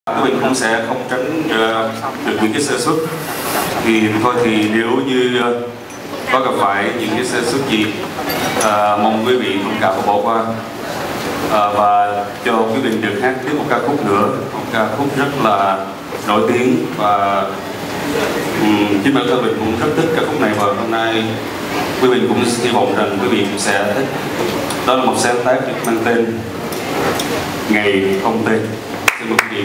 Quý vị cũng sẽ không tránh được những cái sơ suất. Thì thôi thì nếu như có gặp phải những cái sơ suất gì, mong quý vị thông cảm và bỏ qua, và cho quý vị được hát tiếp một ca khúc nữa, một ca khúc rất là nổi tiếng và chính bản thân mình cũng rất thích ca khúc này, và hôm nay quý vị cũng hy vọng rằng quý vị cũng sẽ thích. Đó là một sáng tác được mang tên Ngày Không Tên. Xin mời quý vị.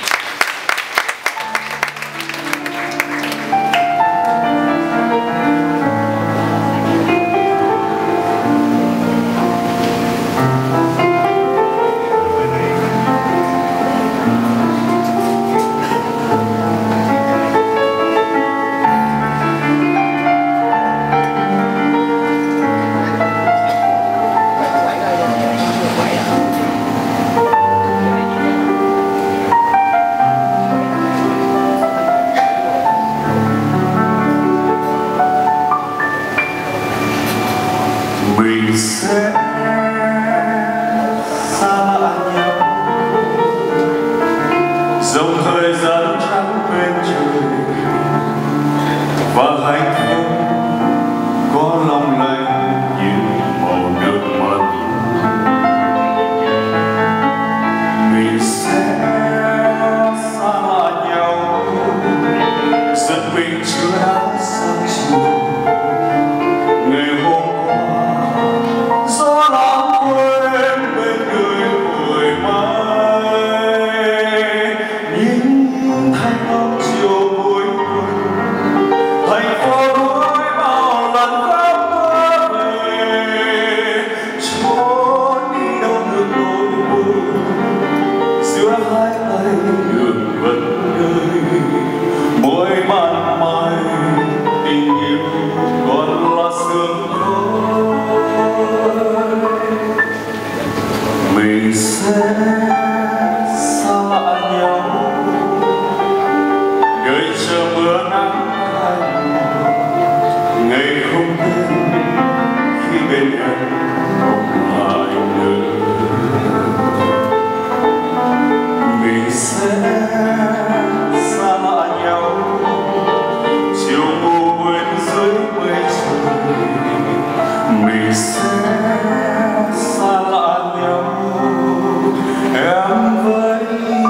Mình sẽ xa lạ nhau, dòng thời gian trắng bên trời, và hạnh phúc có long lanh như màu nước mắt. Mình sẽ xa lạ nhau, giật mình chưa đã sang chiều. Ngày hôm mình sẽ xa lạ nhau, đợi chờ mưa nắng hai mùa, ngày không tên khi bên em không lại nữa. Mình sẽ xa lạ nhau, chiều mù quên dưới mây trời. Mình sẽ xa lạ nhau, em với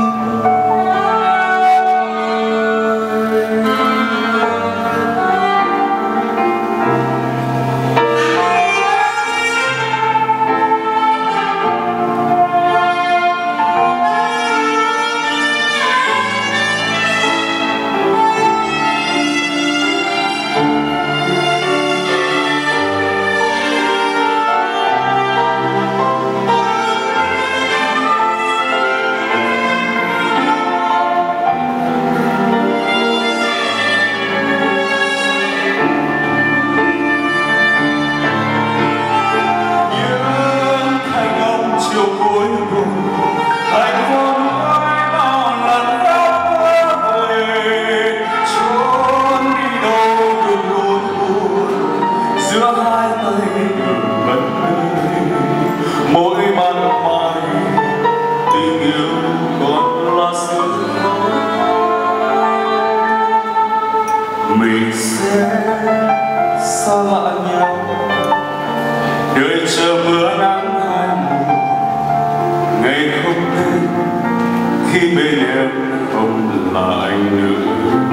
mình sẽ xa lạ nhau, đợi chờ mưa nắng hai mùa, ngày không tên khi bên em không là anh nữa.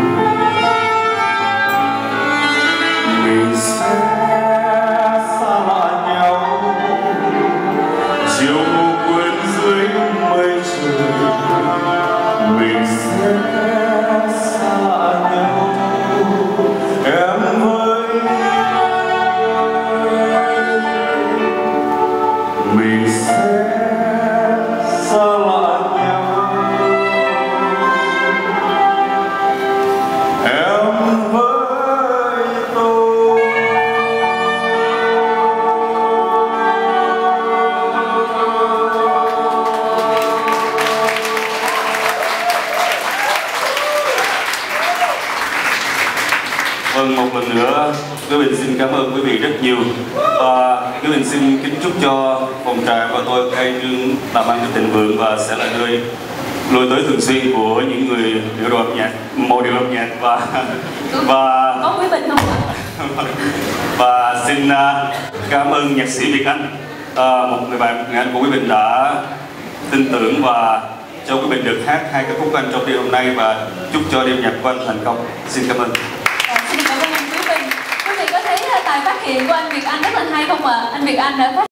Mình sẽ xa lạ nhau, chiều mù quên dưới mây trời. Mình sẽ xa lạ nhau, em với mình sẽ xa lạ nhau, em với tôi. Vâng, một lần nữa quý vị xin cảm ơn quý vị rất nhiều, và quý vị xin kính chúc cho phòng trà và tôi khai trương làm ăn thịnh vượng và sẽ là nơi lui tới thường xuyên của những người điệu đội âm nhạc, một điệu âm nhạc và có Quý Bình không ạ? Và xin cảm ơn nhạc sĩ Việt Anh, một người bạn người anh của Quý Bình đã tin tưởng và cho Quý Bình được hát 2 ca khúc của anh trong đêm hôm nay và chúc cho đêm nhạc của anh thành công. Xin cảm ơn. Xin cảm ơn anh Quý Bình. Quý vị có thấy tài phát hiện của anh Việt Anh rất là hay không ạ? Anh Việt Anh đã phát